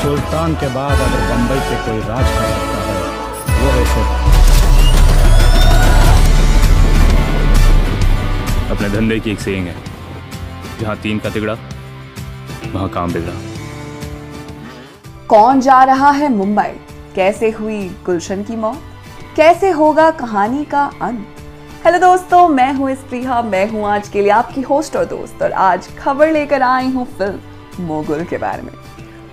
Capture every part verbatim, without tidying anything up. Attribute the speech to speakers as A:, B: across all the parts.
A: सुल्तान के बाद अगर बंबई पे कोई राज कर सकता है वो है सिर्फ
B: अपने धंधे की एक सेइंग है, जहां तीन का तिगड़ा वहां काम बिगड़ा।
C: कौन जा रहा है मुंबई? कैसे हुई गुलशन की मौत? कैसे होगा कहानी का अंत? हेलो दोस्तों, मैं हूं स्प्रिया, मैं हूं आज के लिए आपकी होस्ट और दोस्त, और आज खबर लेकर आई हूं फिल्म मोगुल के बारे में।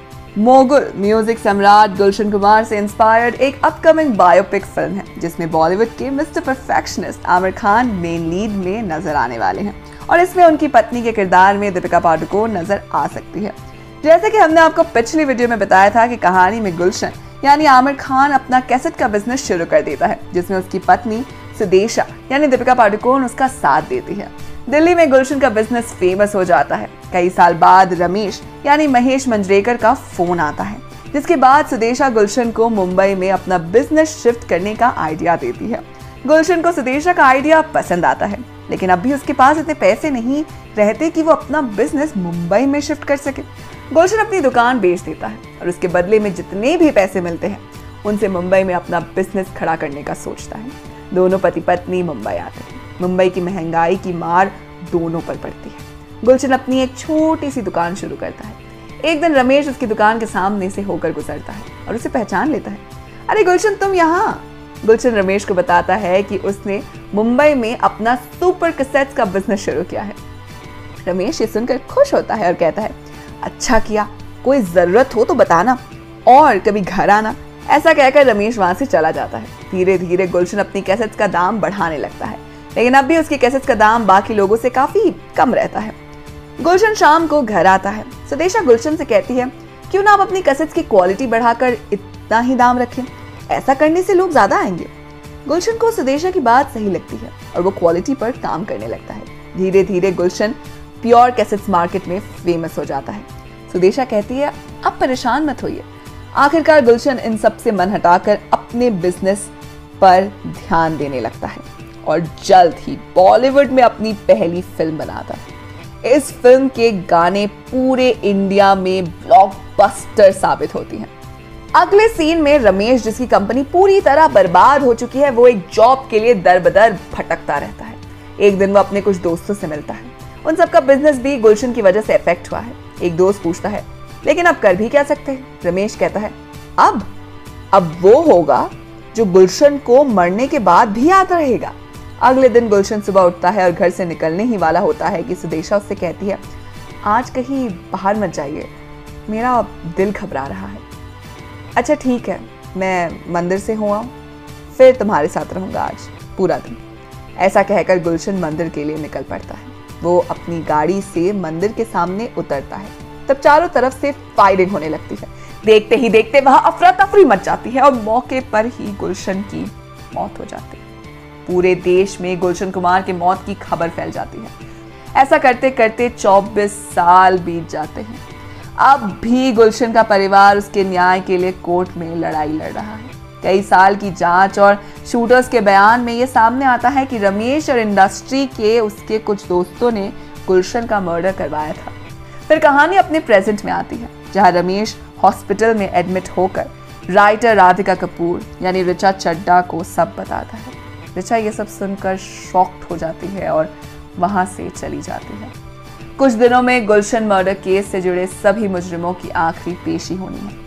C: मोगुल म्यूजिक सम्राट गुलशन कुमार से इंस्पायर्ड एक अपकमिंग बायोपिक फिल्म है, जिसमें बॉलीवुड के mister perfectionist Aamir Khan main lead में नजर आने वाले हैं और इसमें उनकी पत्नी के किरदार में दीपिका पादुकोण नजर आ सकती है। जैसे कि हमने आपको पिछली वीडियो में बताया था कि कहानी में गुलशन यानी आमिर खान अपना कैसेट का बिजनेस शुरू कर देता है, जिसमें उसकी पत्नी सुदेशा यानी दीपिका पादुकोण उसका साथ देती है। दिल्ली में गुलशन का बिजनेस फेमस हो जाता है। कई साल बाद रमेश यानी महेश मंजरेकर का फोन आता है, जिसके बाद सुदेशा गुलशन को मुंबई में अपना बिजनेस शिफ्ट करने का आइडिया देती है। गुलशन को सुदेशा का आइडिया पसंद आता है, लेकिन अभी उसके पास इतने पैसे नहीं रहते कि वो अपना बिजनेस मुंबई में शिफ्ट कर सके। गुलशन अपनी दुकान बेच देता है और उसके बदले में जितने भी पैसे मिलते हैं उनसे मुंबई में अपना बिजनेस खड़ा करने का सोचता है। दोनों पति पत्नी मुंबई आते हैं। मुंबई की महंगाई की मार दोनों पर पड़ती है। गुलशन अपनी एक छोटी सी दुकान शुरू करता है। एक दिन रमेश उसकी दुकान के सामने से होकर गुजरता है और उसे पहचान लेता है। अरे गुलशन, तुम यहाँ? गुलशन रमेश को बताता है कि उसने मुंबई में अपना सुपर कैसेट्स का बिजनेस शुरू किया है। रमेश ये सुनकर खुश होता है और कहता है, अच्छा किया, कोई जरूरत हो तो बताना और कभी घर आना। ऐसा कहकर रमेश वहां से चला जाता है। धीरे धीरे गुलशन अपनी कैसेट्स का दाम बढ़ाने लगता है, लेकिन अब भी उसकी कैसेट्स का दाम बाकी लोगों से काफी कम रहता है। गुलशन शाम को घर आता है। सुदेशा गुलशन से कहती है, क्यों ना आप अपनी कैसेट्स की क्वालिटी बढ़ाकर इतना ही दाम रखें, ऐसा करने से लोग ज्यादा आएंगे। गुलशन को सुदेशा की बात सही लगती है और वो क्वालिटी पर काम करने लगता है। धीरे धीरे गुलशन प्योर कैसेट्स मार्केट में फेमस हो जाता है। सुदेशा कहती है, अब परेशान मत होइए। आखिरकार गुलशन इन सब से मन हटाकर अपने बिजनेस पर ध्यान देने लगता है और जल्द ही बॉलीवुड में अपनी पहली फिल्म बनाता है। इस फिल्म के गाने पूरे इंडिया में ब्लॉकबस्टर साबित होती हैं। अगले सीन में रमेश, जिसकी कंपनी पूरी तरह बर्बाद हो चुकी है, वो एक जॉब के लिए दर बदर भटकता रहता है। एक दिन वो अपने कुछ दोस्तों से मिलता है। उन सबका बिजनेस भी गुलशन की वजह से इफेक्ट हुआ है। एक दोस्त पूछता है, लेकिन अब कर भी क्या सकते हैं? रमेश कहता है, अब अब वो होगा जो गुलशन को मरने के बाद भी याद रहेगा। अगले दिन गुलशन सुबह उठता है और घर से निकलने ही वाला होता है कि सुदेशा उससे कहती है, आज कहीं बाहर मत जाइए, मेरा दिल घबरा रहा है। अच्छा ठीक है, मैं मंदिर से हुआ फिर तुम्हारे साथ रहूंगा आज पूरा दिन। ऐसा कहकर गुलशन मंदिर के लिए निकल पड़ता है। वो अपनी गाड़ी से मंदिर के सामने उतरता है, तब चारों तरफ से फायरिंग होने लगती है। देखते ही देखते वहां अफरा तफरी मच जाती है और मौके पर ही गुलशन की मौत हो जाती है। पूरे देश में गुलशन कुमार की मौत की खबर फैल जाती है। ऐसा करते करते चौबीस साल बीत जाते हैं। अब भी गुलशन का परिवार उसके न्याय के लिए कोर्ट में लड़ाई लड़ रहा है। कई साल की जांच और शूटर्स के बयान में यह सामने आता है कि रमेश और इंडस्ट्री के उसके कुछ दोस्तों ने गुलशन का मर्डर करवाया था। फिर कहानी अपने प्रेजेंट में आती है, जहां रमेश हॉस्पिटल में एडमिट होकर राइटर राधिका कपूर यानी ऋचा चड्ढा को सब बताता है। ऋचा ये सब सुनकर शॉक्ड हो जाती है और वहां से चली जाती है। कुछ दिनों में गुलशन मर्डर केस से जुड़े सभी मुजरिमों की आखिरी पेशी होनी है।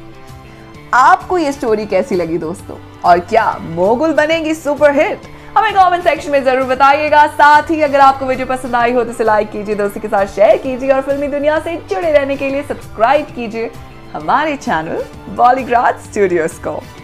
C: आपको ये स्टोरी कैसी लगी दोस्तों, और क्या मोगुल बनेगी सुपर हिट? हमें कमेंट सेक्शन में जरूर बताइएगा। साथ ही अगर आपको वीडियो पसंद आई हो तो इसे लाइक कीजिए, दोस्तों के साथ शेयर कीजिए और फिल्मी दुनिया से जुड़े रहने के लिए सब्सक्राइब कीजिए हमारे चैनल बॉलीग्राज स्टूडियोज को।